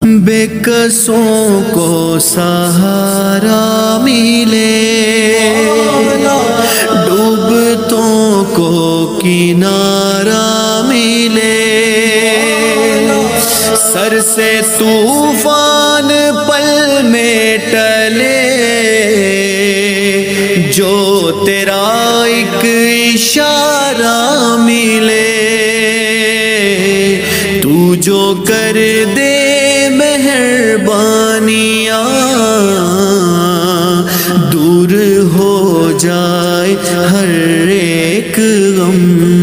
بے کسوں کو سہارا ملے، ڈوبتوں کو کنارہ ملے، سر سے طوفان پل میں ٹلے، جو تیرا ایک اشارہ ملے، تو جو کر دے مہربانیاں، دور ہو جائے ہر ایک غم۔